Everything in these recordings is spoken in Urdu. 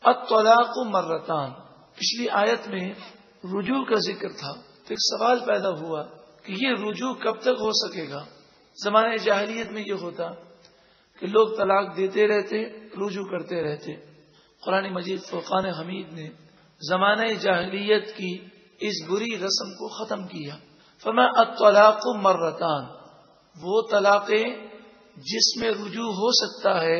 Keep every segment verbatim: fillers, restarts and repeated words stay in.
الطلاق مرتان، پچھلی آیت میں رجوع کا ذکر تھا تو ایک سوال پیدا ہوا کہ یہ رجوع کب تک ہو سکے گا؟ زمانے جاہلیت میں یہ ہوتا کہ لوگ طلاق دیتے رہتے، رجوع کرتے رہتے۔ قرآن مجید فرقان حمید نے زمانہ جاہلیت کی اس بری رسم کو ختم کیا۔ فرمایا الطلاق مرتان، وہ طلاقیں جس میں رجوع ہو سکتا ہے،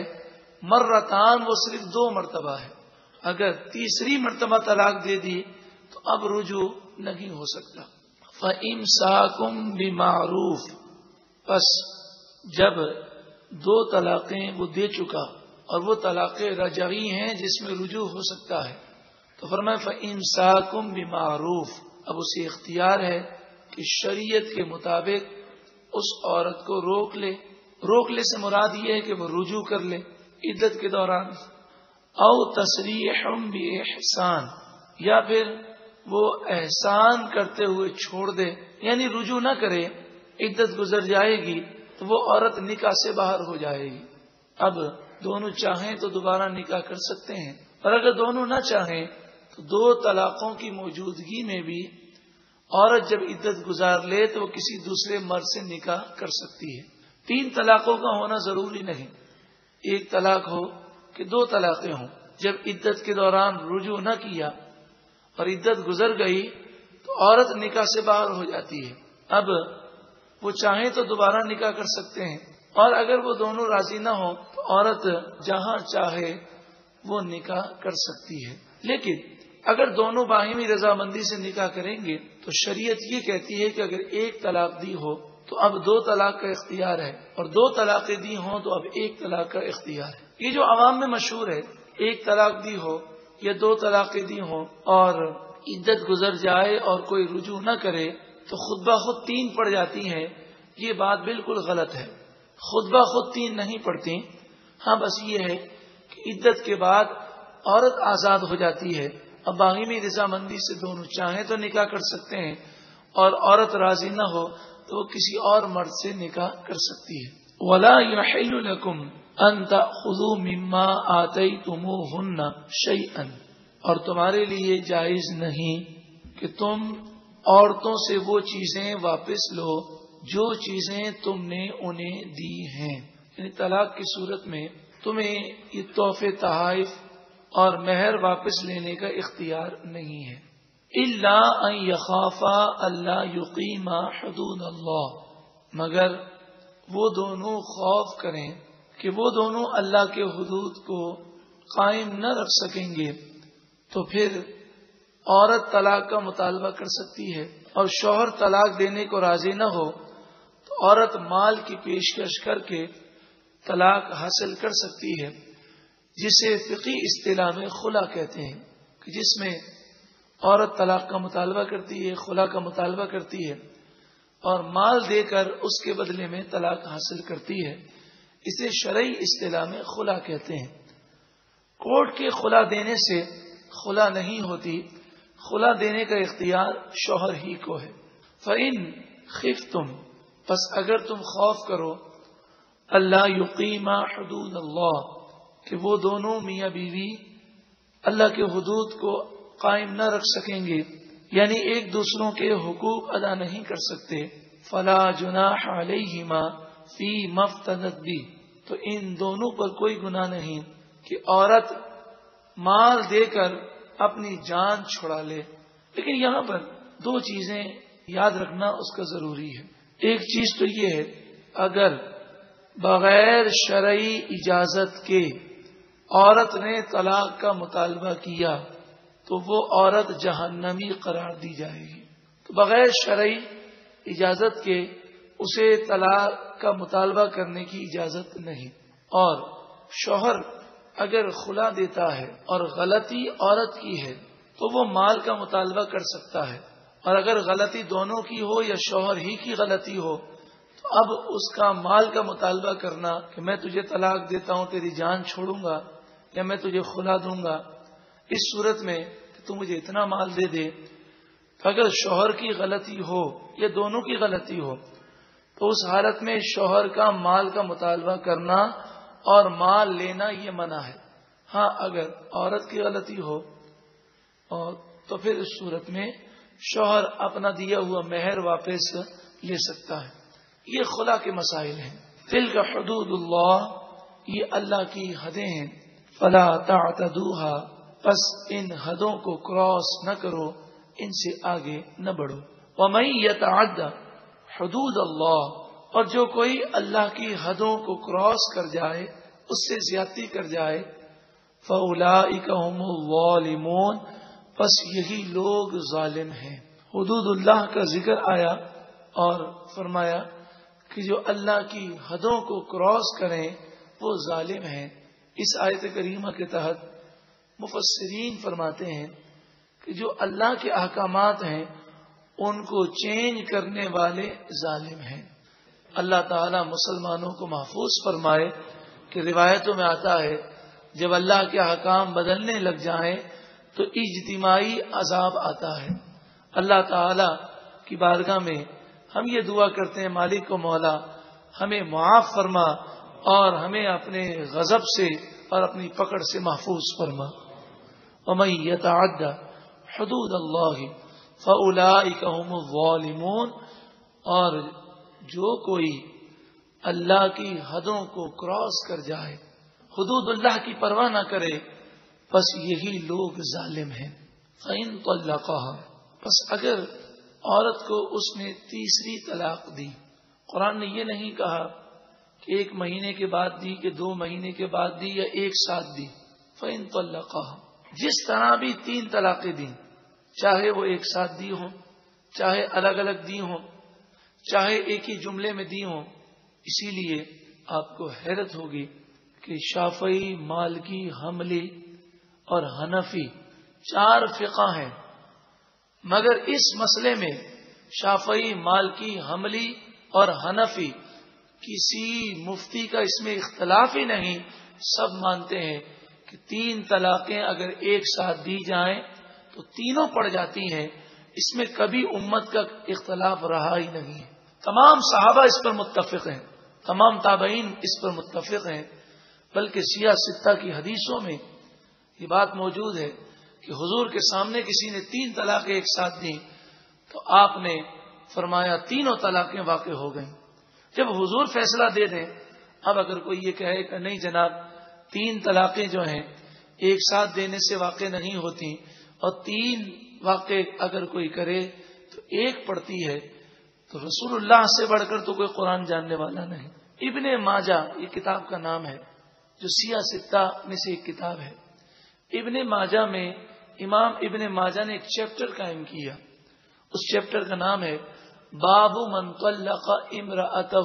مرتان وہ صرف دو مرتبہ ہے، اگر تیسری مرتبہ طلاق دے دی تو اب رجوع نہیں ہو سکتا۔ فَإِمْسَاكُمْ بِمَعْرُوفٍ، پس جب دو طلاقیں وہ دے چکا اور وہ طلاقیں رجعی ہیں جس میں رجوع ہو سکتا ہے، تو فرمایا فَإِمْسَاكُمْ بِمَعْرُوفٍ، اب اسے اختیار ہے کہ شریعت کے مطابق اس عورت کو روک لے۔ روک لے سے مراد یہ ہے کہ وہ رجوع کر لے عدت کے دوران، او تسریح بإحسان، یا پھر وہ احسان کرتے ہوئے چھوڑ دے، یعنی رجوع نہ کرے، عدت گزر جائے گی تو وہ عورت نکاح سے باہر ہو جائے گی۔ اب دونوں چاہیں تو دوبارہ نکاح کر سکتے ہیں، اور اگر دونوں نہ چاہیں تو دو طلاقوں کی موجودگی میں بھی عورت جب عدت گزار لے تو وہ کسی دوسرے مرد سے نکاح کر سکتی ہے۔ تین طلاقوں کا ہونا ضروری نہیں، ایک طلاق ہو کہ دو طلاقیں ہوں۔ جب عدت کے دوران رجوع نہ کیا اور عدت گزر گئی تو عورت نکاح سے باہر ہو جاتی ہے۔ اب وہ چاہیں تو دوبارہ نکاح کر سکتے ہیں، اور اگر وہ دونوں راضی نہ ہوں تو عورت جہاں چاہے وہ نکاح کر سکتی ہے۔ لیکن اگر دونوں باہمی رضامندی سے نکاح کریں گے تو شریعت یہ کہتی ہے کہ اگر ایک طلاق دی ہو تو اب دو طلاق کا اختیار ہے، اور دو طلاقیں دی ہوں تو اب ایک طلاق کا اختیار ہے۔ یہ جو عوام میں مشہور ہے، ایک طلاق دی ہو یا دو طلاقیں دی ہوں اور عدت گزر جائے اور کوئی رجوع نہ کرے تو خود بخود تین پڑ جاتی ہیں، یہ بات بالکل غلط ہے۔ خود بخود تین نہیں پڑتی، ہاں بس یہ ہے کہ عدت کے بعد عورت آزاد ہو جاتی ہے۔ اب باہمی رضامندی سے دونوں چاہیں تو نکاح کر سکتے ہیں، اور عورت راضی نہ ہو تو وہ کسی اور مرد سے نکاح کر سکتی ہے۔ وَلَا يَحِلُّ لَكُمْ أَن تَأْخُذُوا مِمَّا آتَيْتُمُوهُنَّ شَيْئًا، اور تمہارے لیے جائز نہیں کہ تم عورتوں سے وہ چیزیں واپس لو جو چیزیں تم نے انہیں دی ہیں۔ یعنی طلاق کی صورت میں تمہیں یہ تحفے، تحائف اور مہر واپس لینے کا اختیار نہیں ہے۔ الا ان یخافا اللہ یقیما حدود اللہ، مگر وہ دونوں خوف کریں کہ وہ دونوں اللہ کے حدود کو قائم نہ رکھ سکیں گے، تو پھر عورت طلاق کا مطالبہ کر سکتی ہے، اور شوہر طلاق دینے کو راضی نہ ہو تو عورت مال کی پیشکش کر کے طلاق حاصل کر سکتی ہے، جسے فقہی اصطلاح میں خلا کہتے ہیں، کہ جس میں عورت طلاق کا مطالبہ کرتی ہے، خلا کا مطالبہ کرتی ہے، اور مال دے کر اس کے بدلے میں طلاق حاصل کرتی ہے۔ اسے شرعی اصطلاح میں خلا کہتے ہیں۔ کورٹ کے خلا دینے سے خلا نہیں ہوتی، خلا دینے کا اختیار شوہر ہی کو ہے۔ فَإِن خِفْتُمْ، پس اگر تم خوف کرو، اللہ یقیما حدود اللہ، کہ وہ دونوں میاں بیوی اللہ کے حدود کو قائم نہ رکھ سکیں گے، یعنی ایک دوسروں کے حقوق ادا نہیں کر سکتے، فلا جناح علیہما فی مفتدت بھی، تو ان دونوں پر کوئی گناہ نہیں کہ عورت مال دے کر اپنی جان چھڑا لے۔ لیکن یہاں پر دو چیزیں یاد رکھنا اس کا ضروری ہے۔ ایک چیز تو یہ ہے، اگر بغیر شرعی اجازت کے عورت نے طلاق کا مطالبہ کیا تو وہ عورت جہنمی قرار دی جائے گی۔ تو بغیر شرعی اجازت کے اسے طلاق کا مطالبہ کرنے کی اجازت نہیں۔ اور شوہر اگر خلا دیتا ہے اور غلطی عورت کی ہے تو وہ مال کا مطالبہ کر سکتا ہے، اور اگر غلطی دونوں کی ہو یا شوہر ہی کی غلطی ہو تو اب اس کا مال کا مطالبہ کرنا کہ میں تجھے طلاق دیتا ہوں، تیری جان چھوڑوں گا، یا میں تجھے خلا دوں گا، اس صورت میں کہ تو مجھے اتنا مال دے دے، تو اگر شوہر کی غلطی ہو یا دونوں کی غلطی ہو تو اس حالت میں شوہر کا مال کا مطالبہ کرنا اور مال لینا یہ منع ہے۔ ہاں اگر عورت کی غلطی ہو اور تو پھر اس صورت میں شوہر اپنا دیا ہوا مہر واپس لے سکتا ہے۔ یہ خلا کے مسائل ہیں۔ تلک حدود اللہ، یہ اللہ کی حدیں ہیں۔ فلا تعتدوها، پس ان حدوں کو کراس نہ کرو، ان سے آگے نہ بڑھو۔ ومن یتعد حدود اللہ، اور جو کوئی اللہ کی حدوں کو کراس کر جائے، اس سے زیادتی کر جائے، فاولئک هم الظالمون، پس یہی لوگ ظالم ہیں۔ حدود اللہ کا ذکر آیا اور فرمایا کہ جو اللہ کی حدوں کو کراس کریں وہ ظالم ہیں۔ اس آیت کریمہ کے تحت مفسرین فرماتے ہیں کہ جو اللہ کے احکامات ہیں ان کو چینج کرنے والے ظالم ہیں۔ اللہ تعالی مسلمانوں کو محفوظ فرمائے کہ روایتوں میں آتا ہے جب اللہ کے احکام بدلنے لگ جائیں تو اجتماعی عذاب آتا ہے۔ اللہ تعالی کی بارگاہ میں ہم یہ دعا کرتے ہیں، مالک و مولا ہمیں معاف فرما اور ہمیں اپنے غضب سے اور اپنی پکڑ سے محفوظ فرما۔ ومن یتعد حدود اللہ فاولئک هم الظالمون، اور جو کوئی اللہ کی حدوں کو کراس کر جائے، حدود اللہ کی پرواہ نہ کرے، بس یہی لوگ ظالم ہیں۔ فإن طلقها، بس اگر عورت کو اس نے تیسری طلاق دی، قرآن نے یہ نہیں کہا کہ ایک مہینے کے بعد دی کہ دو مہینے کے بعد دی یا ایک ساتھ دی۔ فإن طلقها، جس طرح بھی تین طلاقیں دیں، چاہے وہ ایک ساتھ دی ہوں، چاہے الگ الگ دی ہوں، چاہے ایک ہی جملے میں دی ہوں۔ اسی لیے آپ کو حیرت ہوگی کہ شافعی، مالکی، حنبلی اور حنفی چار فقہ ہیں، مگر اس مسئلے میں شافعی، مالکی، حنبلی اور حنفی کسی مفتی کا اس میں اختلاف ہی نہیں۔ سب مانتے ہیں کہ تین طلاقیں اگر ایک ساتھ دی جائیں تو تینوں پڑ جاتی ہیں، اس میں کبھی امت کا اختلاف رہا ہی نہیں ہے۔ تمام صحابہ اس پر متفق ہیں، تمام تابعین اس پر متفق ہیں، بلکہ سیاہ ستہ کی حدیثوں میں یہ بات موجود ہے کہ حضور کے سامنے کسی نے تین طلاقیں ایک ساتھ دیں تو آپ نے فرمایا تینوں طلاقیں واقع ہو گئیں۔ جب حضور فیصلہ دے دیں، اب اگر کوئی یہ کہے کہ نہیں جناب تین طلاقیں جو ہیں ایک ساتھ دینے سے واقع نہیں ہوتی اور تین واقع اگر کوئی کرے تو ایک پڑتی ہے، تو رسول اللہ سے بڑھ کر تو کوئی قرآن جاننے والا نہیں۔ ابن ماجہ یہ کتاب کا نام ہے جو سیاہ ستہ میں سے ایک کتاب ہے۔ ابن ماجہ میں امام ابن ماجہ نے ایک چیپٹر قائم کیا، اس چیپٹر کا نام ہے باب من طلق امرأتہ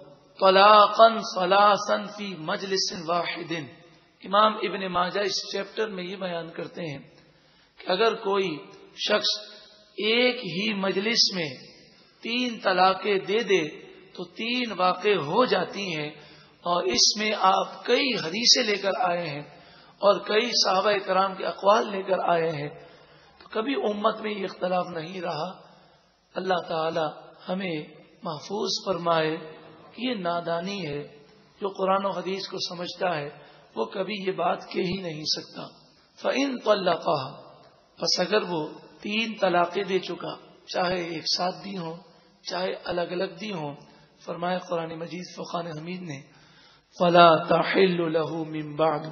طلاقا ثلاثا فی مجلس واحد۔ امام ابن ماجہ اس چیپٹر میں یہ بیان کرتے ہیں کہ اگر کوئی شخص ایک ہی مجلس میں تین طلاقیں دے دے تو تین واقع ہو جاتی ہیں، اور اس میں آپ کئی حدیثیں لے کر آئے ہیں اور کئی صحابہ کرام کے اقوال لے کر آئے ہیں، تو کبھی امت میں یہ اختلاف نہیں رہا۔ اللہ تعالی ہمیں محفوظ فرمائے کہ یہ نادانی ہے، جو قرآن و حدیث کو سمجھتا ہے وہ کبھی یہ بات کہہ ہی نہیں سکتا۔ فإن طلقها، پس اگر وہ تین طلاقیں دے چکا، چاہے ایک ساتھ دی ہوں چاہے الگ الگ دی ہوں، فرمایا قرآن مجید فقان حمید نے فلا تحل له من بعد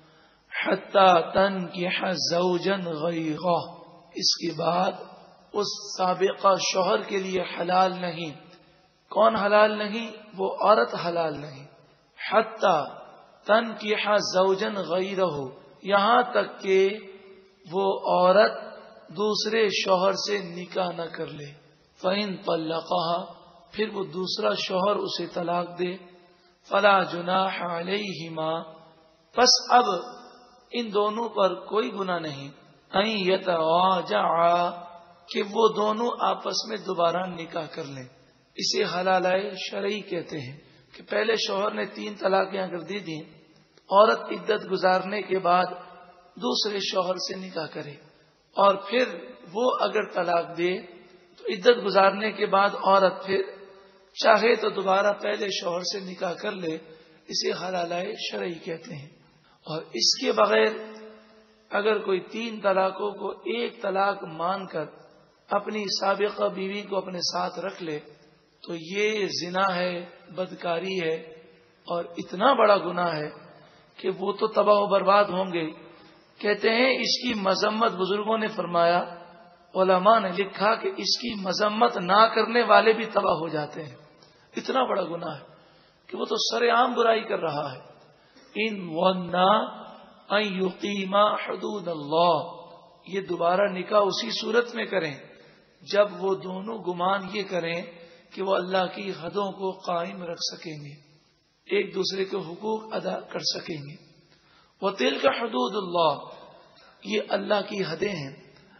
حتى تنكح زوجا غيره، اس کے بعد اس سابقہ شوہر کے لیے حلال نہیں۔ کون حلال نہیں؟ وہ عورت حلال نہیں۔ حتی تنکح زوجا غیرہ، یہاں تک کہ وہ عورت دوسرے شوہر سے نکاح نہ کر لے۔ فإن طلقها، پھر وہ دوسرا شوہر اسے طلاق دے، فلا جناح علیہما، پس اب ان دونوں پر کوئی گناہ نہیں، ان یتراجعا، کہ وہ دونوں آپس میں دوبارہ نکاح کر لیں۔ اسے حلالہ شرعی کہتے ہیں کہ پہلے شوہر نے تین طلاقیں اگر دے دیں، عورت عدت گزارنے کے بعد دوسرے شوہر سے نکاح کرے، اور پھر وہ اگر طلاق دے تو عدت گزارنے کے بعد عورت پھر چاہے تو دوبارہ پہلے شوہر سے نکاح کر لے، اسے حلالہ شرعی کہتے ہیں۔ اور اس کے بغیر اگر کوئی تین طلاقوں کو ایک طلاق مان کر اپنی سابقہ بیوی کو اپنے ساتھ رکھ لے تو یہ زنا ہے، بدکاری ہے، اور اتنا بڑا گناہ ہے کہ وہ تو تباہ و برباد ہوں گے. کہتے ہیں اس کی مذمت بزرگوں نے فرمایا، علماء نے لکھا کہ اس کی مذمت نہ کرنے والے بھی تباہ ہو جاتے ہیں. اتنا بڑا گناہ ہے کہ وہ تو سر عام برائی کر رہا ہے. ان ونا ان یقیما حدود اللہ، یہ دوبارہ نکاح اسی صورت میں کریں جب وہ دونوں گمان یہ کریں کہ وہ اللہ کی حدوں کو قائم رکھ سکیں گے، ایک دوسرے کے حقوق ادا کر سکیں گے. وَتِلْكَ حُدُودُ اللَّهِ، یہ اللہ کی حدیں ہیں.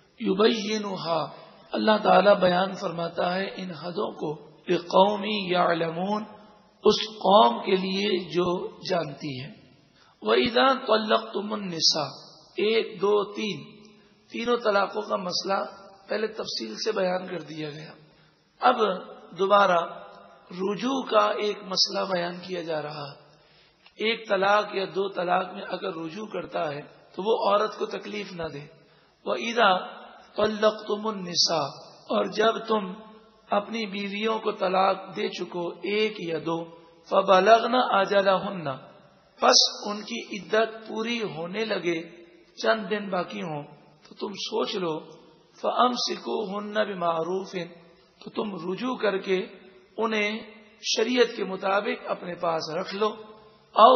يُبَيِّنُهَا، اللہ تعالی بیان فرماتا ہے ان حدوں کو لِقَوْمٍ يَعْلَمُونَ، اس قوم کے لیے جو جانتی ہے. وَإِذَا طَلَّقْتُمُ النِّسَاءَ، ایک دو تین تینوں طلاقوں کا مسئلہ پہلے تفصیل سے بیان کر دیا گیا. اب دوبارہ رجوع کا ایک مسئلہ بیان کیا جا رہا ہے. ایک طلاق یا دو طلاق میں اگر رجوع کرتا ہے تو وہ عورت کو تکلیف نہ دے. وَإِذَا طَلَّقْتُمُ النِّسَاءَ، اور جب تم اپنی بیویوں کو طلاق دے چکو ایک یا دو، فَبَلَغْنَ أَجَلَهُنَّ، پس ان کی عدت پوری ہونے لگے، چند دن باقی ہوں تو تم سوچ لو. فَأَمْسِكُوهُنَّ بِمَعْرُوفٍ، تو تم رجوع کر کے انہیں شریعت کے مطابق اپنے پاس رکھ لو. او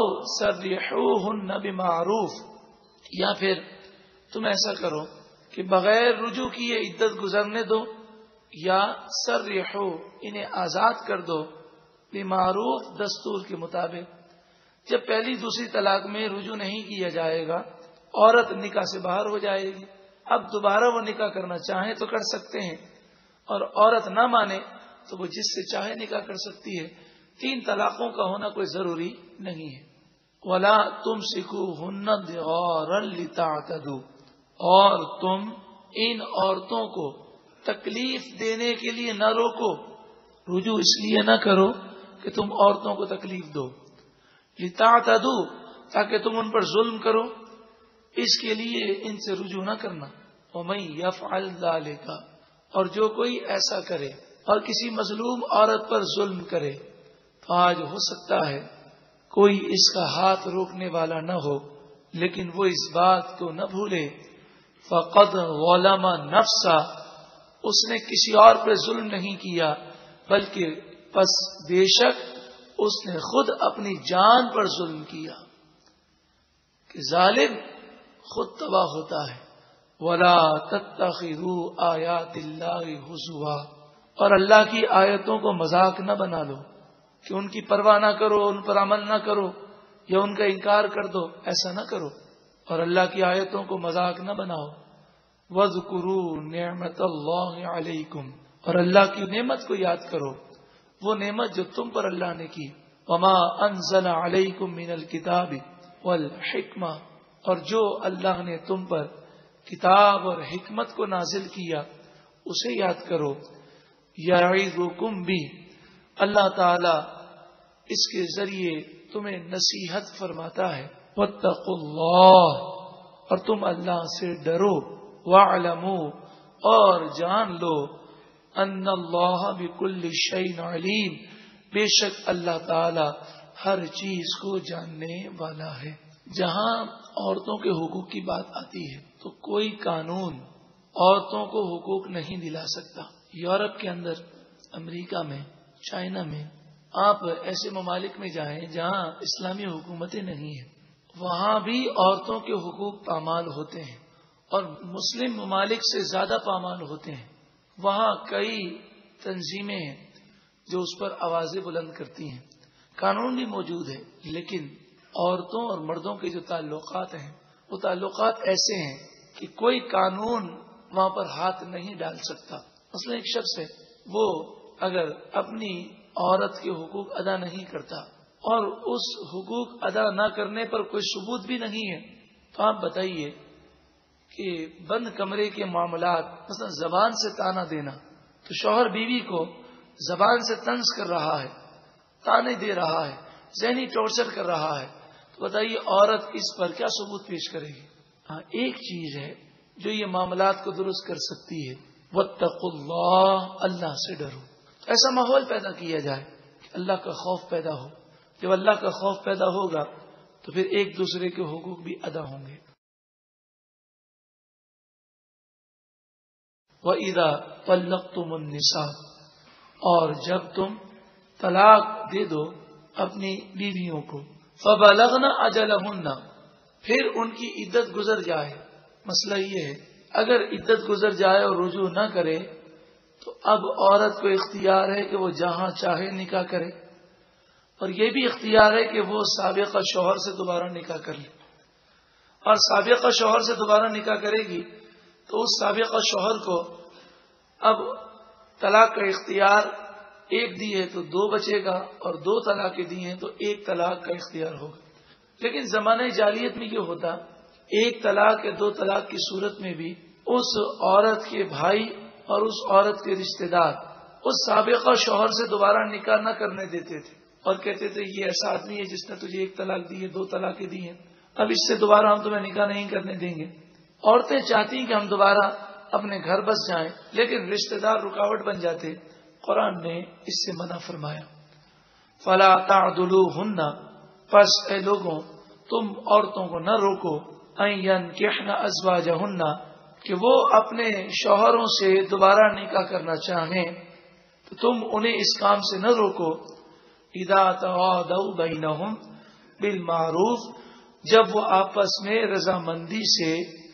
سرحوہن بمعروف، یا پھر تم ایسا کرو کہ بغیر رجوع کیے عدت گزرنے دو، یا سرحو، انہیں آزاد کر دو، بمعروف، دستور کے مطابق. جب پہلی دوسری طلاق میں رجوع نہیں کیا جائے گا عورت نکاح سے باہر ہو جائے گی. اب دوبارہ وہ نکاح کرنا چاہیں تو کر سکتے ہیں، اور عورت نہ مانے تو وہ جس سے چاہے نکاح کر سکتی ہے. تین طلاقوں کا ہونا کوئی ضروری نہیں ہے. وَلَا تُمْسِكُوهُنَّ ضِرَارًا لِتَعْتَدُوا، اور تم ان عورتوں کو تکلیف دینے کے لیے نہ روکو. رجوع اس لیے نہ کرو کہ تم عورتوں کو تکلیف دو، لِتَعْتَدُوا، تاکہ تم ان پر ظلم کرو، اس کے لیے ان سے رجوع نہ کرنا. وَمَن يَفْعَلْ ذَلِكَ، اور جو کوئی ایسا کرے اور کسی مظلوم عورت پر ظلم کرے تو آج ہو سکتا ہے کوئی اس کا ہاتھ روکنے والا نہ ہو، لیکن وہ اس بات کو نہ بھولے، فقد ظلم نفسا، اس نے کسی اور پر ظلم نہیں کیا بلکہ پس بے شک اس نے خود اپنی جان پر ظلم کیا. کہ ظالم خود تباہ ہوتا ہے. وَلَا تَتَّخِذُوا آیَاتِ اللَّهِ هُزُوًا، اور اللہ کی آیتوں کو مذاق نہ بنا لو کہ ان کی پرواہ نہ کرو، ان پر عمل نہ کرو یا ان کا انکار کر دو، ایسا نہ کرو، اور اللہ کی آیتوں کو مذاق نہ بناؤ. وَاذْكُرُوا نِعْمَةَ اللَّهِ عَلَيْكُمْ، اور اللہ کی نعمت کو یاد کرو، وہ نعمت جو تم پر اللہ نے کی. وَمَا أَنزَلَ عَلَيْكُمْ مِنَ الْكِتَابِ وَالْحِكْمَةِ، اور جو اللہ نے تم پر کتاب اور حکمت کو نازل کیا اسے یاد کرو. یعظکم بھی، اللہ تعالی اس کے ذریعے تمہیں نصیحت فرماتا ہے. واتقوا اللہ، اور تم اللہ سے ڈرو. واعلموا، اور جان لو، ان اللہ بکل شیء علیم، بے شک اللہ تعالی ہر چیز کو جاننے والا ہے. جہاں عورتوں کے حقوق کی بات آتی ہے تو کوئی قانون عورتوں کو حقوق نہیں دلا سکتا. یورپ کے اندر، امریکہ میں، چائنا میں، آپ ایسے ممالک میں جائیں جہاں اسلامی حکومتیں نہیں ہیں، وہاں بھی عورتوں کے حقوق پامال ہوتے ہیں، اور مسلم ممالک سے زیادہ پامال ہوتے ہیں. وہاں کئی تنظیمیں ہیں جو اس پر آوازیں بلند کرتی ہیں. قانون بھی موجود ہے، لیکن عورتوں اور مردوں کے جو تعلقات ہیں وہ تعلقات ایسے ہیں کہ کوئی قانون وہاں پر ہاتھ نہیں ڈال سکتا. مثلا ایک شخص ہے، وہ اگر اپنی عورت کے حقوق ادا نہیں کرتا اور اس حقوق ادا نہ کرنے پر کوئی ثبوت بھی نہیں ہے، تو آپ بتائیے کہ بند کمرے کے معاملات، مثلا زبان سے تانا دینا، تو شوہر بیوی کو زبان سے طنز کر رہا ہے، تانے دے رہا ہے، ذہنی ٹارچر کر رہا ہے، تو بتائیے عورت اس پر کیا ثبوت پیش کرے گی؟ ہاں ایک چیز ہے جو یہ معاملات کو درست کر سکتی ہے، واتقوا اللہ، اللہ سے ڈرو. ایسا ماحول پیدا کیا جائے کہ اللہ کا خوف پیدا ہو. جب اللہ کا خوف پیدا ہوگا تو پھر ایک دوسرے کے حقوق بھی ادا ہوں گے. وَإِذَا طَلَّقْتُمُ النِّسَاءَ، اور جب تم طلاق دے دو اپنی بیویوں کو، فَبَلَغْنَ أَجَلَهُنَّ، پھر ان کی عدت گزر جائے. مسئلہ یہ ہے اگر عدت گزر جائے اور رجوع نہ کرے تو اب عورت کو اختیار ہے کہ وہ جہاں چاہے نکاح کرے، اور یہ بھی اختیار ہے کہ وہ سابقہ شوہر سے دوبارہ نکاح کر لے. اور سابقہ شوہر سے دوبارہ نکاح کرے گی تو اس سابقہ شوہر کو اب طلاق کا اختیار ایک دی ہے تو دو بچے گا، اور دو طلاقیں دی ہیں تو ایک طلاق کا اختیار ہوگا. لیکن زمانہ جاہلیت میں یہ ہوتا، ایک طلاق یا دو طلاق کی صورت میں بھی اس عورت کے بھائی اور اس عورت کے رشتہ دار اس سابقہ شوہر سے دوبارہ نکاح نہ کرنے دیتے تھے، اور کہتے تھے یہ ایسا آدمی ہے جس نے تجھے ایک طلاق دی ہے، دو طلاقیں دی ہیں، اب اس سے دوبارہ ہم تمہیں نکاح نہیں کرنے دیں گے. عورتیں چاہتی ہیں کہ ہم دوبارہ اپنے گھر بس جائیں، لیکن رشتہ دار رکاوٹ بن جاتے. قرآن نے اس سے منع فرمایا، فلا تعدلوہن، پس اے لوگوں تم عورتوں کو نہ روکو، ان ینکحن ازواجہن، کہ وہ اپنے شوہروں سے دوبارہ نکاح کرنا چاہیں تو تم انہیں اس کام سے نہ روکو. اذا تراضوا بینہم بالمعروف، جب وہ آپس میں رضامندی سے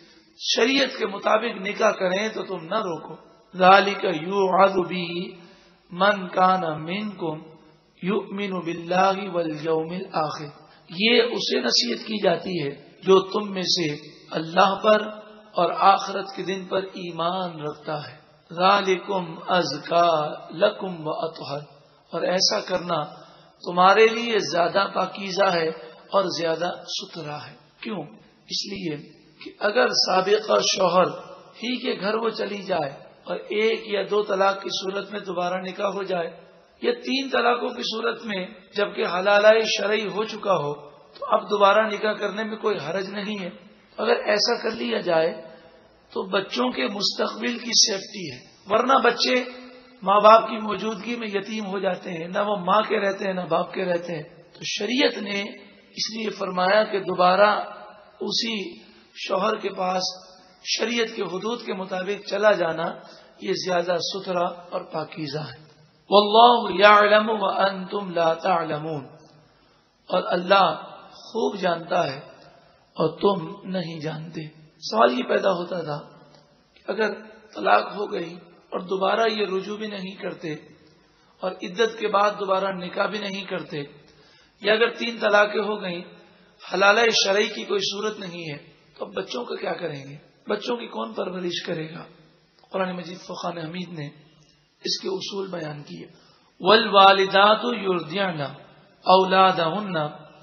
شریعت کے مطابق نکاح کریں تو تم نہ روکو. ذالک یوعظ بہ من کان منکم یؤمن باللہ والیوم الآخر، یہ اسے نصیحت کی جاتی ہے جو تم میں سے اللہ پر اور آخرت کے دن پر ایمان رکھتا ہے. ذالکم ازکا لکم واطہر، اور ایسا کرنا تمہارے لیے زیادہ پاکیزہ ہے اور زیادہ ستھرا ہے. کیوں؟ اس لیے کہ اگر سابقہ شوہر ہی کے گھر وہ چلی جائے اور ایک یا دو طلاق کی صورت میں دوبارہ نکاح ہو جائے، یا تین طلاقوں کی صورت میں جبکہ حلالہ شرعی ہو چکا ہو، تو اب دوبارہ نکاح کرنے میں کوئی حرج نہیں ہے. اگر ایسا کر لیا جائے تو بچوں کے مستقبل کی سیفٹی ہے، ورنہ بچے ماں باپ کی موجودگی میں یتیم ہو جاتے ہیں، نہ وہ ماں کے رہتے ہیں نہ باپ کے رہتے ہیں. تو شریعت نے اس لیے فرمایا کہ دوبارہ اسی شوہر کے پاس شریعت کے حدود کے مطابق چلا جانا یہ زیادہ ستھرا اور پاکیزہ ہے. واللہ یعلم وانتم لا تعلمون، اور اللہ خوب جانتا ہے اور تم نہیں جانتے. سوال یہ پیدا ہوتا تھا کہ اگر طلاق ہو گئی اور دوبارہ یہ رجوع بھی نہیں کرتے اور عدت کے بعد دوبارہ نکاح بھی نہیں کرتے، یا اگر تین طلاقیں ہو گئیں، حلالہ شرعی کی کوئی صورت نہیں ہے، تو اب بچوں کا کیا کریں گے؟ بچوں کی کون پرورش کرے گا؟ قرآن مجید فقان حمید نے اس کے اصول بیان کیے. والوالدات یرضعن اولادہن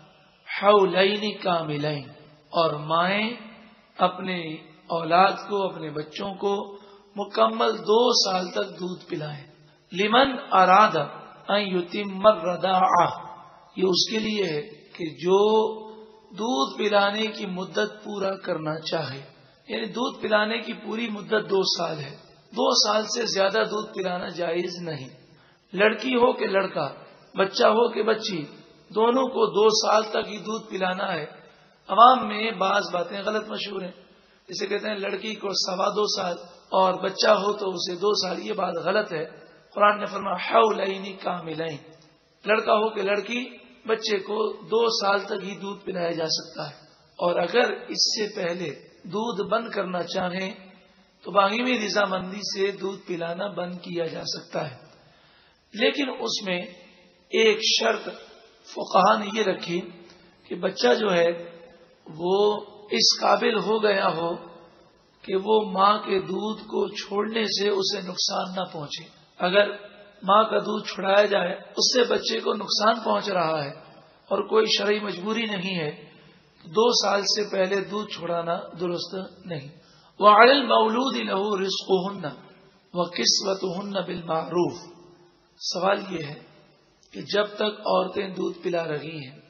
حولین کاملین، اور مائیں اپنے اولاد کو، اپنے بچوں کو مکمل دو سال تک دودھ پلائیں. لمن اراد ان یتم الرضاعہ، یہ اس کے لیے ہے کہ جو دودھ پلانے کی مدت پورا کرنا چاہے، یعنی دودھ پلانے کی پوری مدت دو سال ہے، دو سال سے زیادہ دودھ پلانا جائز نہیں. لڑکی ہو کہ لڑکا، بچہ ہو کہ بچی، دونوں کو دو سال تک ہی دودھ پلانا ہے. عوام میں بعض باتیں غلط مشہور ہیں، جسے کہتے ہیں لڑکی کو سوا دو سال اور بچہ ہو تو اسے دو سال، یہ بات غلط ہے. قرآن نے فرمایا حولین کاملین، لڑکا ہو کہ لڑکی، بچے کو دو سال تک ہی دودھ پلایا جا سکتا ہے. اور اگر اس سے پہلے دودھ بند کرنا چاہیں تو باہمی رضامندی سے دودھ پلانا بند کیا جا سکتا ہے. لیکن اس میں ایک شرط فقہا نے یہ رکھی کہ بچہ جو ہے وہ اس قابل ہو گیا ہو کہ وہ ماں کے دودھ کو چھوڑنے سے اسے نقصان نہ پہنچے. اگر ماں کا دودھ چھڑایا جائے اس سے بچے کو نقصان پہنچ رہا ہے اور کوئی شرعی مجبوری نہیں ہے، دو سال سے پہلے دودھ چھڑانا درست نہیں. وعلی المولود لہ رزقہن وکسوتہن بالمعروف، سوال یہ ہے کہ جب تک عورتیں دودھ پلا رہی ہیں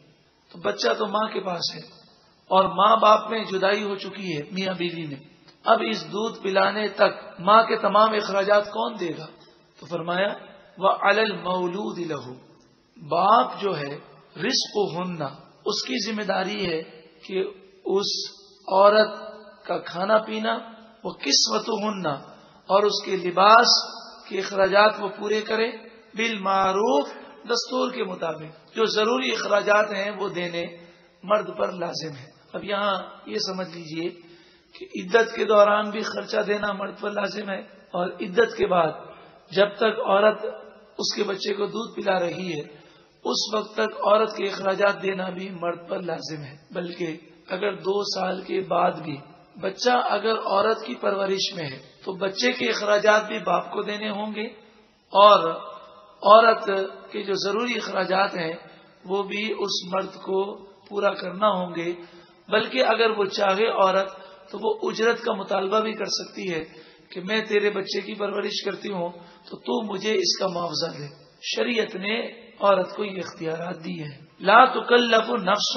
تو بچہ تو ماں کے پاس ہے اور ماں باپ میں جدائی ہو چکی ہے میاں بیوی میں، اب اس دودھ پلانے تک ماں کے تمام اخراجات کون دے گا؟ تو فرمایا وَعَلَى الْمَوْلُودِ لَهُ، باپ جو ہے رزقُهُنَّ، اس کی ذمہ داری ہے کہ اس عورت کا کھانا پینا، وہ وَكِسْوَتُهُنَّ، اور اس کے لباس کے اخراجات وہ پورے کرے، بالمعروف، دستور کے مطابق، جو ضروری اخراجات ہیں وہ دینے مرد پر لازم ہے۔ اب یہاں یہ سمجھ لیجئے کہ عدت کے دوران بھی خرچہ دینا مرد پر لازم ہے، اور عدت کے بعد جب تک عورت اس کے بچے کو دودھ پلا رہی ہے اس وقت تک عورت کے اخراجات دینا بھی مرد پر لازم ہے۔ بلکہ اگر دو سال کے بعد بھی بچہ اگر عورت کی پرورش میں ہے تو بچے کے اخراجات بھی باپ کو دینے ہوں گے، اور عورت کے جو ضروری اخراجات ہیں وہ بھی اس مرد کو پورا کرنا ہوں گے۔ بلکہ اگر وہ چاہے عورت تو وہ اجرت کا مطالبہ بھی کر سکتی ہے کہ میں تیرے بچے کی پرورش کرتی ہوں تو تو مجھے اس کا معاوضہ دے۔ شریعت نے عورت کو یہ اختیارات دی ہیں۔ لا تکلف نفس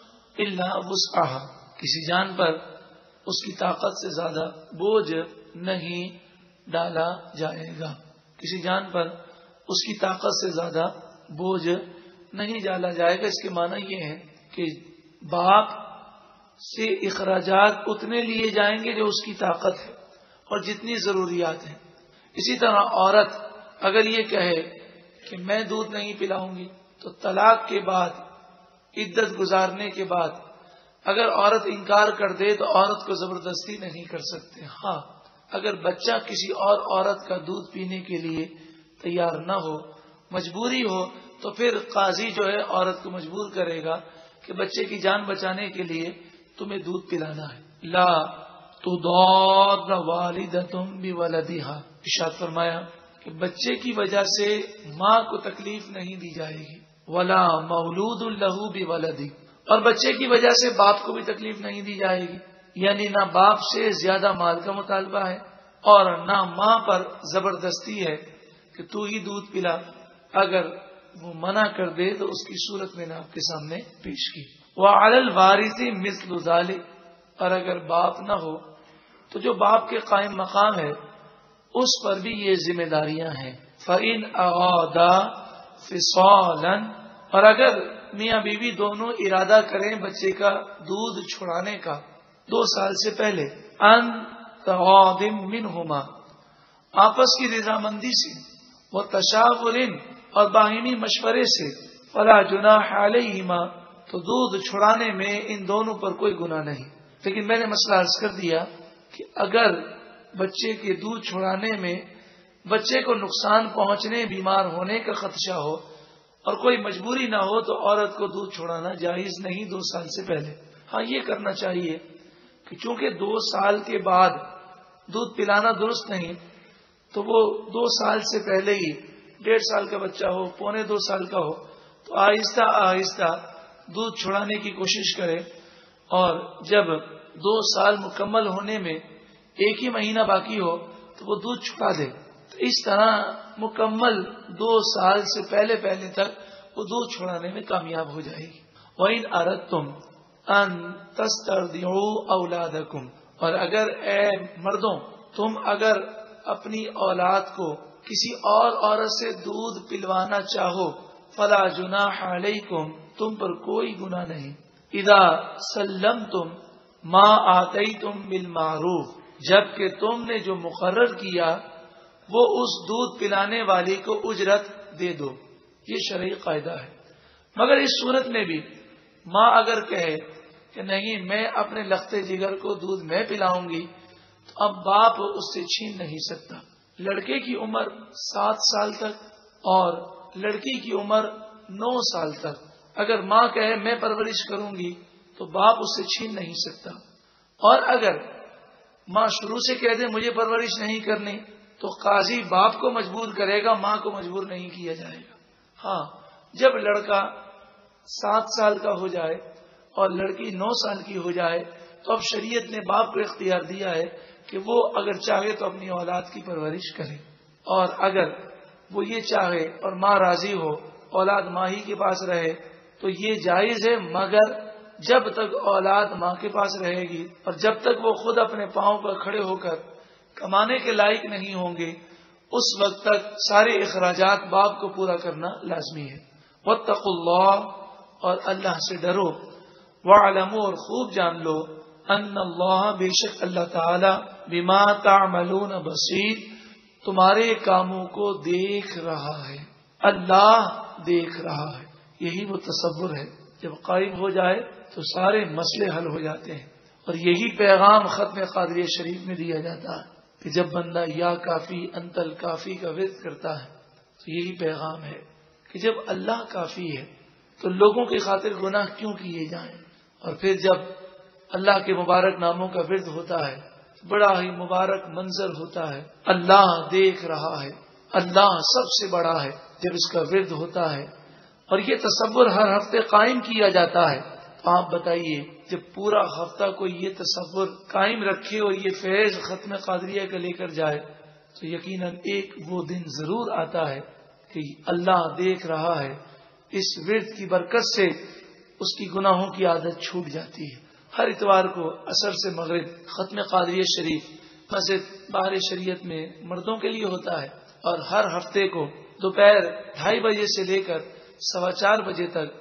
الا وسعها، کسی جان پر اس کی طاقت سے زیادہ بوجھ نہیں ڈالا جائے گا، کسی جان پر اس کی طاقت سے زیادہ بوجھ نہیں ڈالا جائے گا۔ اس کے معنی یہ ہے کہ باپ سے اخراجات اتنے لیے جائیں گے جو اس کی طاقت ہے اور جتنی ضروریات ہیں۔ اسی طرح عورت اگر یہ کہے کہ میں دودھ نہیں پلاؤں گی تو طلاق کے بعد، عدت گزارنے کے بعد اگر عورت انکار کر دے تو عورت کو زبردستی نہیں کر سکتے۔ ہاں، اگر بچہ کسی اور عورت کا دودھ پینے کے لیے تیار نہ ہو، مجبوری ہو، تو پھر قاضی جو ہے عورت کو مجبور کرے گا کہ بچے کی جان بچانے کے لیے تمہیں دودھ پلانا ہے۔ لا تضار والدۃ بولدہا، ارشاد فرمایا کہ بچے کی وجہ سے ماں کو تکلیف نہیں دی جائے گی۔ ولا مولود لہ بولدہ، اور بچے کی وجہ سے باپ کو بھی تکلیف نہیں دی جائے گی، یعنی نہ باپ سے زیادہ مال کا مطالبہ ہے اور نہ ماں پر زبردستی ہے کہ تو ہی دودھ پلا۔ اگر وہ منع کر دے تو اس کی صورت میں نے آپ کے سامنے پیش کی۔ وعلی الوارث مثل ذلک، اور اگر باپ نہ ہو تو جو باپ کے قائم مقام ہے اس پر بھی یہ ذمہ داریاں ہیں۔ فَإِنْ أَرَادَا فِصَالًا، اور اگر میاں بیوی دونوں ارادہ کریں بچے کا دودھ چھڑانے کا دو سال سے پہلے، ان تراض منہما، آپس کی رضامندی سے، وتشاور، اور باہمی مشورے سے، فلا جناح علیہما، تو دودھ چھڑانے میں ان دونوں پر کوئی گناہ نہیں۔ لیکن میں نے مسئلہ عرض کر دیا کہ اگر بچے کے دودھ چھڑانے میں بچے کو نقصان پہنچنے، بیمار ہونے کا خدشہ ہو اور کوئی مجبوری نہ ہو تو عورت کو دودھ چھڑانا جائز نہیں دو سال سے پہلے۔ ہاں، یہ کرنا چاہیے کہ چونکہ دو سال کے بعد دودھ پلانا درست نہیں، تو وہ دو سال سے پہلے ہی، ڈیڑھ سال کا بچہ ہو، پونے دو سال کا ہو، تو آہستہ آہستہ دودھ چھڑانے کی کوشش کرے، اور جب دو سال مکمل ہونے میں ایک ہی مہینہ باقی ہو تو وہ دودھ چھڑا دے۔ تو اس طرح مکمل دو سال سے پہلے پہلے تک وہ دودھ چھڑانے میں کامیاب ہو جائے گی۔ وَإِنْ أَرَدْتُمْ أَن تَسْتَرْضِعُوا أَوْلَادَكُمْ، اور اگر اے مردوں تم اگر اپنی اولاد کو کسی اور عورت سے دودھ پلوانا چاہو، فلا جناح علیکم، تم پر کوئی گناہ نہیں، اذا سلمتم ما آتیتم بالمعروف، جبکہ تم نے جو مقرر کیا وہ اس دودھ پلانے والی کو اجرت دے دو۔ یہ شرعی قاعدہ ہے۔ مگر اس صورت میں بھی ماں اگر کہے کہ نہیں میں اپنے لختے جگر کو دودھ میں پلاؤں گی، تو اب باپ اس سے چھین نہیں سکتا۔ لڑکے کی عمر سات سال تک اور لڑکی کی عمر نو سال تک اگر ماں کہے میں پرورش کروں گی تو باپ اس سے چھین نہیں سکتا، اور اگر ماں شروع سے کہہ دے مجھے پرورش نہیں کرنی تو قاضی باپ کو مجبور کرے گا، ماں کو مجبور نہیں کیا جائے گا۔ ہاں، جب لڑکا سات سال کا ہو جائے اور لڑکی نو سال کی ہو جائے تو اب شریعت نے باپ کو اختیار دیا ہے کہ وہ اگر چاہے تو اپنی اولاد کی پرورش کرے، اور اگر وہ یہ چاہے اور ماں راضی ہو اولاد ماں ہی کے پاس رہے تو یہ جائز ہے، مگر جب تک اولاد ماں کے پاس رہے گی اور جب تک وہ خود اپنے پاؤں پر کھڑے ہو کر کمانے کے لائق نہیں ہوں گے، اس وقت تک سارے اخراجات باپ کو پورا کرنا لازمی ہے۔ واتقوا اللہ، اور اللہ سے ڈرو، واعلموا، اور خوب جان لو، ان اللہ، بے شک اللہ تعالی، بما تعملون بصیر، تمہارے کاموں کو دیکھ رہا ہے۔ اللہ دیکھ رہا ہے، یہی وہ تصور ہے، جب قائم ہو جائے تو سارے مسئلے حل ہو جاتے ہیں۔ اور یہی پیغام ختم قادریہ شریف میں دیا جاتا ہے کہ جب بندہ یا کافی انتل کافی کا ورد کرتا ہے تو یہی پیغام ہے کہ جب اللہ کافی ہے تو لوگوں کی خاطر گناہ کیوں کیے جائیں، اور پھر جب اللہ کے مبارک ناموں کا ورد ہوتا ہے بڑا ہی مبارک منظر ہوتا ہے، اللہ دیکھ رہا ہے، اللہ سب سے بڑا ہے جب اس کا ورد ہوتا ہے، اور یہ تصور ہر ہفتے قائم کیا جاتا ہے۔ تو آپ بتائیے، جب پورا ہفتہ کوئی یہ تصور قائم رکھے اور یہ فیض ختم قادریہ کا لے کر جائے تو یقیناً ایک وہ دن ضرور آتا ہے کہ اللہ دیکھ رہا ہے، اس ورد کی برکت سے اس کی گناہوں کی عادت چھوٹ جاتی ہے۔ ہر اتوار کو عصر سے مغرب ختم قادریہ شریف مسجد بہار شریعت میں مردوں کے لیے ہوتا ہے، اور ہر ہفتے کو دوپہر ڈھائی بجے سے لے کر سوا چار بجے تک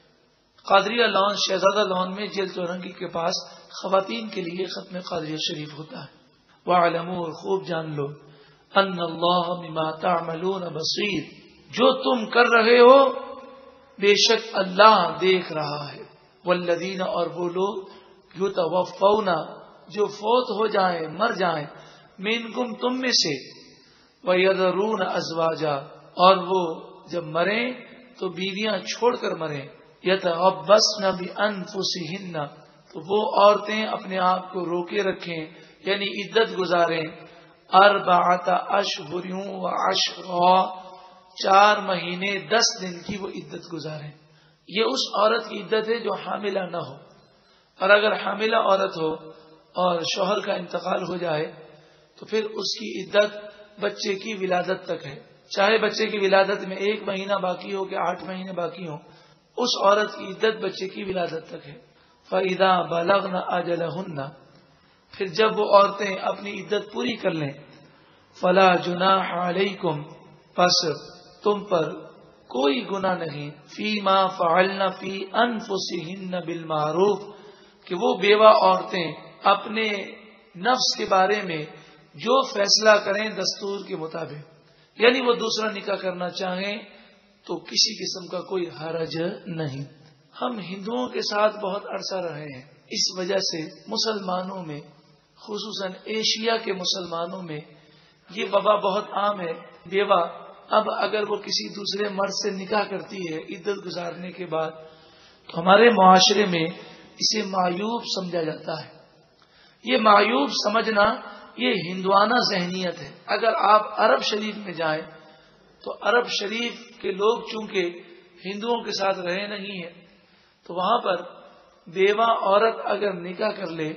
قادریہ لان شہزادہ لان میں جیل چورنگی کے پاس خواتین کے لیے ختم قادریہ شریف ہوتا ہے۔ وَاعْلَمُوا، اور خوب جان لو، ان اللہ بما تعملون بصیر، جو تم کر رہے ہو بے شک اللہ دیکھ رہا ہے۔ والذین، اور وہ لوگ، یتوفون، جو فوت ہو جائیں، مر جائیں، منکم، تم میں سے، ویذرون ازواجا، اور وہ جب مریں تو بیویاں چھوڑ کر مریں، یتربصن بانفسہن، تو وہ عورتیں اپنے آپ کو روکے رکھیں، یعنی عدت گزاریں، اربعۃ اشہر و عشرا، چار مہینے دس دن کی وہ عدت گزاریں۔ یہ اس عورت کی عدت ہے جو حاملہ نہ ہو، اور اگر حاملہ عورت ہو اور شوہر کا انتقال ہو جائے تو پھر اس کی عدت بچے کی ولادت تک ہے، چاہے بچے کی ولادت میں ایک مہینہ باقی ہو کہ آٹھ مہینے باقی ہوں، اس عورت کی عدت بچے کی ولادت تک ہے۔ فَإِذَا بَلَغْنَ أَجَلَهُنَّ، پھر جب وہ عورتیں اپنی عدت پوری کر لیں، فَلَا جُنَاحَ عَلَيْكُمْ، پس تم پر کوئی گناہ نہیں، فِيمَا فَعَلْنَ فِي أَنفُسِهِنَّ بِالْمَعْرُوفِ، کہ وہ بیوہ عورتیں اپنے نفس کے بارے میں جو فیصلہ کریں دستور کے مطابق، یعنی وہ دوسرا نکاح کرنا چاہیں تو کسی قسم کا کوئی حرج نہیں۔ ہم ہندوؤں کے ساتھ بہت عرصہ رہے ہیں، اس وجہ سے مسلمانوں میں، خصوصاً ایشیا کے مسلمانوں میں یہ وبا بہت عام ہے۔ بیوہ اب اگر وہ کسی دوسرے مرد سے نکاح کرتی ہے عدت گزارنے کے بعد تو ہمارے معاشرے میں اسے معیوب سمجھا جاتا ہے۔ یہ معیوب سمجھنا یہ ہندوانہ ذہنیت ہے۔ اگر آپ عرب شریف میں جائیں تو عرب شریف کے لوگ چونکہ ہندوؤں کے ساتھ رہے نہیں ہیں تو وہاں پر بیوہ عورت اگر نکاح کر لے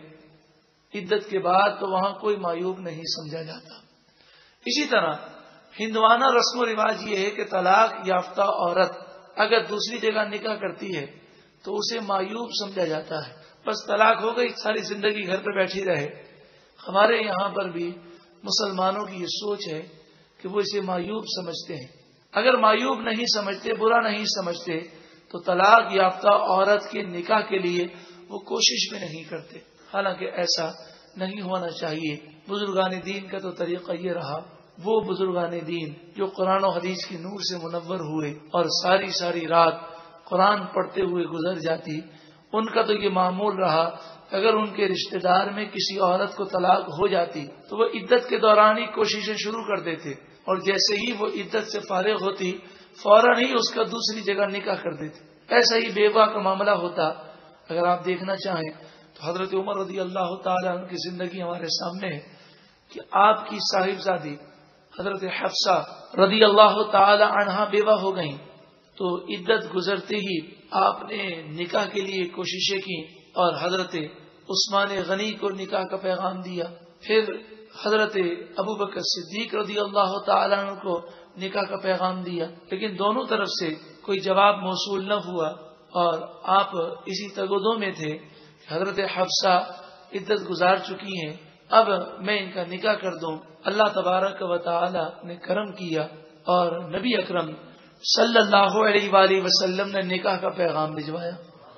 عدت کے بعد تو وہاں کوئی معیوب نہیں سمجھا جاتا۔ اسی طرح ہندوانہ رسم و رواج یہ ہے کہ طلاق یافتہ عورت اگر دوسری جگہ نکاح کرتی ہے تو اسے معیوب سمجھا جاتا ہے، بس طلاق ہو گئی، ساری زندگی گھر پہ بیٹھی رہے۔ ہمارے یہاں پر بھی مسلمانوں کی یہ سوچ ہے کہ وہ اسے معیوب سمجھتے ہیں۔ اگر معیوب نہیں سمجھتے، برا نہیں سمجھتے تو طلاق یافتہ عورت کے نکاح کے لیے وہ کوشش بھی نہیں کرتے، حالانکہ ایسا نہیں ہونا چاہیے۔ بزرگان دین کا تو طریقہ یہ رہا، وہ بزرگان دین جو قرآن و حدیث کی نور سے منور ہوئے اور ساری ساری رات قرآن پڑھتے ہوئے گزر جاتی، ان کا تو یہ معمول رہا اگر ان کے رشتہ دار میں کسی عورت کو طلاق ہو جاتی تو وہ عدت کے دوران ہی کوششیں شروع کر دیتے، اور جیسے ہی وہ عدت سے فارغ ہوتی فوراً ہی اس کا دوسری جگہ نکاح کر دیتے۔ ایسا ہی بیوہ کا معاملہ ہوتا۔ اگر آپ دیکھنا چاہیں تو حضرت عمر رضی اللہ تعالیٰ عنہ کی زندگی ہمارے سامنے ہے کہ آپ کی صاحبزادی حضرت حفصہ رضی اللہ تعالی عنہا بیوہ ہو گئیں تو عدت گزرتے ہی آپ نے نکاح کے لیے کوششیں کی اور حضرت عثمان غنی کو نکاح کا پیغام دیا، پھر حضرت ابو بکر صدیق رضی اللہ تعالیٰ عنہ کو نکاح کا پیغام دیا، لیکن دونوں طرف سے کوئی جواب موصول نہ ہوا اور آپ اسی تگودوں میں تھے کہ حضرت حفصہ عدت گزار چکی ہیں، اب میں ان کا نکاح کر دوں. اللہ تبارک و تعالی نے کرم کیا اور نبی اکرم صلی اللہ علیہ وآلہ وسلم نے نکاح کا پیغام بھجوایا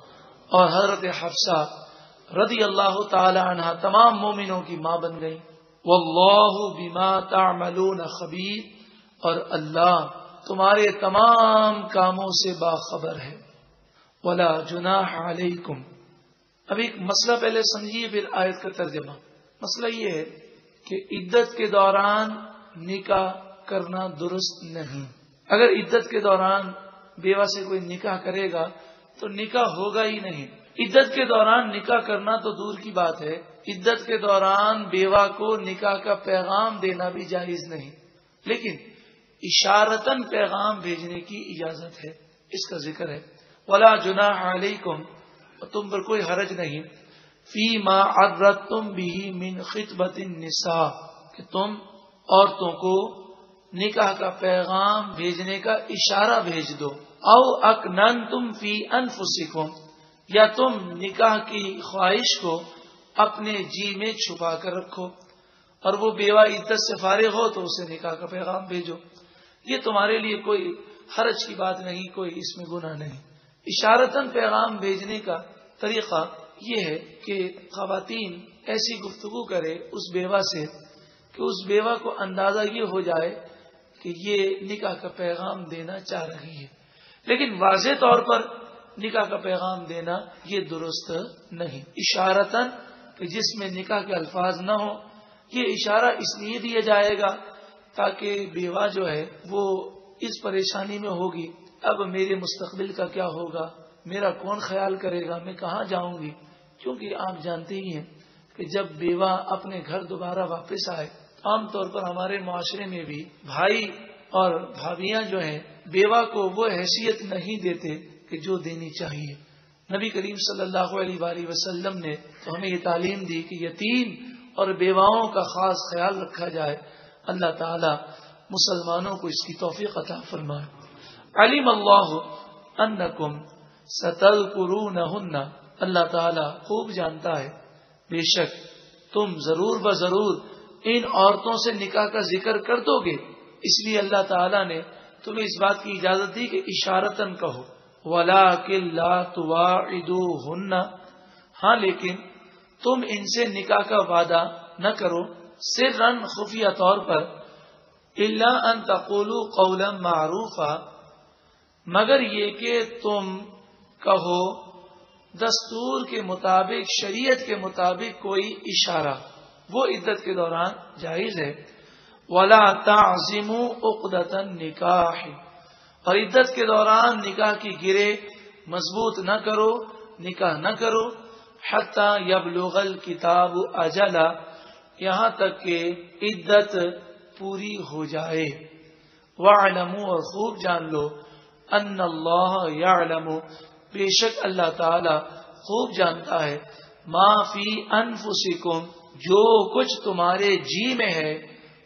اور حضرت حفصہ رضی اللہ تعالی عنہ تمام مومنوں کی ماں بن گئی. واللہ بما تعملون خبیر، اور اللہ تمہارے تمام کاموں سے باخبر ہے. ولا جناح علیکم. اب ایک مسئلہ پہلے سمجھیے پھر آیت کا ترجمہ. مسئلہ یہ ہے کہ عدت کے دوران نکاح کرنا درست نہیں. اگر عدت کے دوران بیوہ سے کوئی نکاح کرے گا تو نکاح ہوگا ہی نہیں. عدت کے دوران نکاح کرنا تو دور کی بات ہے، عدت کے دوران بیوہ کو نکاح کا پیغام دینا بھی جائز نہیں، لیکن اشارتاً پیغام بھیجنے کی اجازت ہے، اس کا ذکر ہے. ولا جناح علیکم، تم پر کوئی حرج نہیں، فی ما عرضتم به من خطبۃ النساء، کہ تم عورتوں کو نکاح کا پیغام بھیجنے کا اشارہ بھیج دو. او اکننتم فی انفسکم، یا تم نکاح کی خواہش کو اپنے جی میں چھپا کر رکھو اور وہ بیوہ عدت سے فارغ ہو تو اسے نکاح کا پیغام بھیجو. یہ تمہارے لیے کوئی حرج کی بات نہیں، کوئی اس میں گناہ نہیں. اشارتاً پیغام بھیجنے کا طریقہ یہ ہے کہ خواتین ایسی گفتگو کرے اس بیوہ سے کہ اس بیوہ کو اندازہ یہ ہو جائے کہ یہ نکاح کا پیغام دینا چاہ رہی ہے، لیکن واضح طور پر نکاح کا پیغام دینا یہ درست نہیں. اشارتاً کہ جس میں نکاح کے الفاظ نہ ہو، یہ اشارہ اس لیے دیا جائے گا تاکہ بیوہ جو ہے وہ اس پریشانی میں ہوگی، اب میرے مستقبل کا کیا ہوگا، میرا کون خیال کرے گا، میں کہاں جاؤں گی. کیونکہ آپ جانتے ہی ہیں کہ جب بیوہ اپنے گھر دوبارہ واپس آئے، عام طور پر ہمارے معاشرے میں بھی بھائی اور بھابیاں جو ہیں بیوہ کو وہ حیثیت نہیں دیتے کہ جو دینی چاہیے. نبی کریم صلی اللہ علیہ وآلہ وسلم نے تو ہمیں یہ تعلیم دی کہ یتیم اور بیواؤں کا خاص خیال رکھا جائے. اللہ تعالی مسلمانوں کو اس کی توفیق عطا فرمائے. علم اللہ انکم ستذکرونہن، اللہ تعالی خوب جانتا ہے بے شک تم ضرور بضرور ان عورتوں سے نکاح کا ذکر کر دو گے، اس لیے اللہ تعالی نے تمہیں اس بات کی اجازت دی کہ اشارتاً کہو. وَلَٰكِن لَا تُوَاعِدُوهُنَّ، ہاں لیکن تم ان سے نکاح کا وعدہ نہ کرو سرًا خفیہ طور پر، الا ان تقولوا قولا معروفا، مگر یہ کہ تم کہو دستور کے مطابق، شریعت کے مطابق کوئی اشارہ، وہ عدت کے دوران جائز ہے. وَلَا تَعْزِمُوا عُقْدَةَ النِّكَاحِ، اور عدت کے دوران نکاح کی گرے مضبوط نہ کرو، نکاح نہ کرو. حَتَّى يَبْلُغَ الْكِتَابُ أَجَلَهُ، یہاں تک کہ عدت پوری ہو جائے. وَاعْلَمُوا، اور خوب جان لو، ان اللہ یعلم، بے شک اللہ تعالی خوب جانتا ہے، ما فی انفسکم، جو کچھ تمہارے جی میں ہے،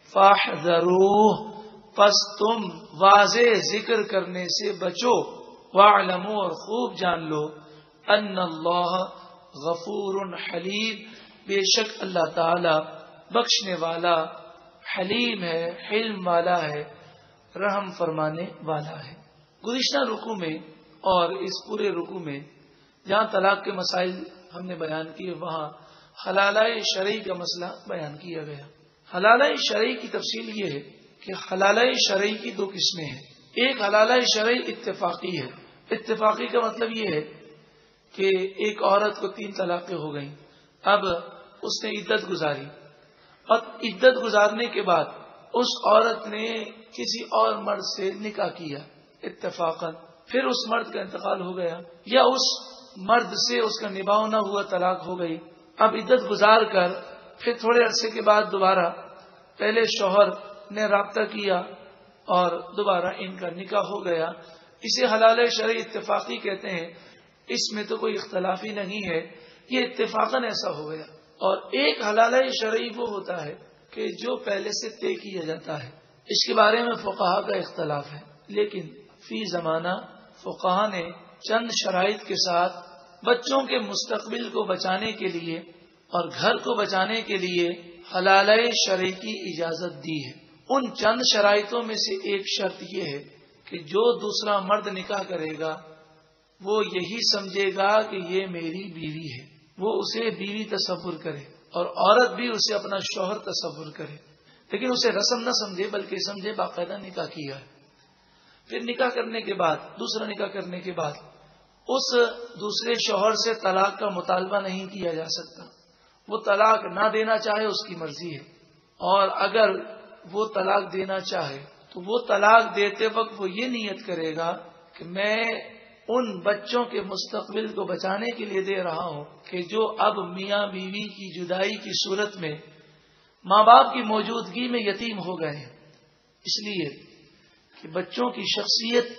فاحذروہ، پس تم واضح ذکر کرنے سے بچو. واعلموا، اور خوب جان لو، ان اللہ غفور حلیم، بے شک اللہ تعالی بخشنے والا، حلیم ہے، حلم والا ہے، رحم فرمانے والا ہے. گزشتہ رکوع میں اور اس پورے رکوع میں جہاں طلاق کے مسائل ہم نے بیان کیے، وہاں حلالہ شرعی کا مسئلہ بیان کیا گیا. حلالہ شرعی کی تفصیل یہ ہے کہ حلالہ شرعی کی دو قسمیں ہیں. ایک حلالہ شرعی اتفاقی ہے. اتفاقی کا مطلب یہ ہے کہ ایک عورت کو تین طلاقیں ہو گئیں، اب اس نے عدت گزاری، اور عدت گزارنے کے بعد اس عورت نے کسی اور مرد سے نکاح کیا اتفاقاً، پھر اس مرد کا انتقال ہو گیا یا اس مرد سے اس کا نباہ نہ ہوا، طلاق ہو گئی. اب عدت گزار کر پھر تھوڑے عرصے کے بعد دوبارہ پہلے شوہر نے رابطہ کیا اور دوبارہ ان کا نکاح ہو گیا. اسے حلال شرعی اتفاقی کہتے ہیں. اس میں تو کوئی اختلاف ہی نہیں ہے، یہ اتفاقاً ایسا ہو گیا. اور ایک حلال شرعی وہ ہوتا ہے کہ جو پہلے سے طے کیا جاتا ہے. اس کے بارے میں فقہا کا اختلاف ہے، لیکن فی زمانہ فقہا نے چند شرائط کے ساتھ بچوں کے مستقبل کو بچانے کے لیے اور گھر کو بچانے کے لیے حلالہ شرعی کی اجازت دی ہے۔ ان چند شرائطوں میں سے ایک شرط یہ ہے کہ جو دوسرا مرد نکاح کرے گا وہ یہی سمجھے گا کہ یہ میری بیوی ہے، وہ اسے بیوی تصور کرے، اور عورت بھی اسے اپنا شوہر تصور کرے، لیکن اسے رسم نہ سمجھے بلکہ سمجھے باقاعدہ نکاح کیا ہے۔ پھر نکاح کرنے کے بعد دوسرا نکاح کرنے کے بعد اس دوسرے شوہر سے طلاق کا مطالبہ نہیں کیا جا سکتا۔ وہ طلاق نہ دینا چاہے اس کی مرضی ہے، اور اگر وہ طلاق دینا چاہے تو وہ طلاق دیتے وقت وہ یہ نیت کرے گا کہ میں ان بچوں کے مستقبل کو بچانے کے لیے دے رہا ہوں کہ جو اب میاں بیوی کی جدائی کی صورت میں ماں باپ کی موجودگی میں یتیم ہو گئے ہیں، اس لیے کہ بچوں کی شخصیت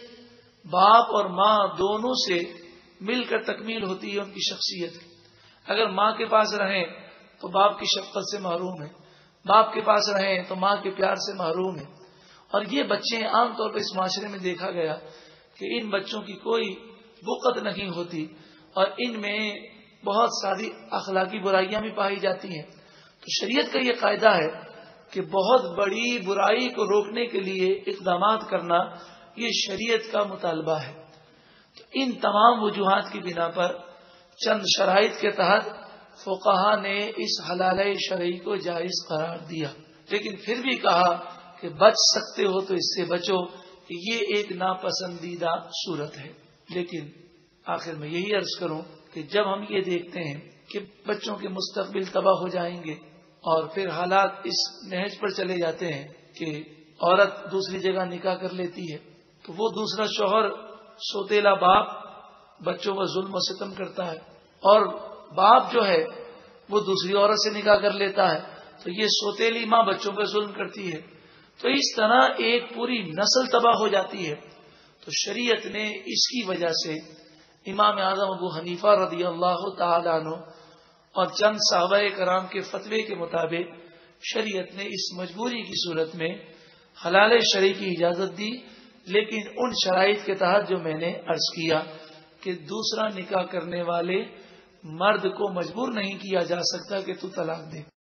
باپ اور ماں دونوں سے مل کر تکمیل ہوتی ہے ان کی شخصیت۔ اگر ماں کے پاس رہیں تو باپ کی شفقت سے محروم ہے، باپ کے پاس رہیں تو ماں کے پیار سے محروم ہے، اور یہ بچے عام طور پر اس معاشرے میں دیکھا گیا کہ ان بچوں کی کوئی بقت نہیں ہوتی اور ان میں بہت ساری اخلاقی برائیاں بھی پائی جاتی ہیں۔ تو شریعت کا یہ قاعدہ ہے کہ بہت بڑی برائی کو روکنے کے لیے اقدامات کرنا یہ شریعت کا مطالبہ ہے۔ تو ان تمام وجوہات کی بنا پر چند شرائط کے تحت فقہا نے اس حلالہ شرعی کو جائز قرار دیا، لیکن پھر بھی کہا کہ بچ سکتے ہو تو اس سے بچو، کہ یہ ایک ناپسندیدہ صورت ہے۔ لیکن آخر میں یہی عرض کروں کہ جب ہم یہ دیکھتے ہیں کہ بچوں کے مستقبل تباہ ہو جائیں گے اور پھر حالات اس نہج پر چلے جاتے ہیں کہ عورت دوسری جگہ نکاح کر لیتی ہے تو وہ دوسرا شوہر سوتیلا باپ بچوں پر ظلم و ستم کرتا ہے، اور باپ جو ہے وہ دوسری عورت سے نکاح کر لیتا ہے تو یہ سوتیلی ماں بچوں پر ظلم کرتی ہے، تو اس طرح ایک پوری نسل تباہ ہو جاتی ہے۔ تو شریعت نے اس کی وجہ سے امام اعظم ابو حنیفہ رضی اللہ تعالی عنہ اور چند صحابہ کرام کے فتوے کے مطابق شریعت نے اس مجبوری کی صورت میں حلال شرعی کی اجازت دی، لیکن ان شرائط کے تحت جو میں نے عرض کیا کہ دوسرا نکاح کرنے والے مرد کو مجبور نہیں کیا جا سکتا کہ تو طلاق دے۔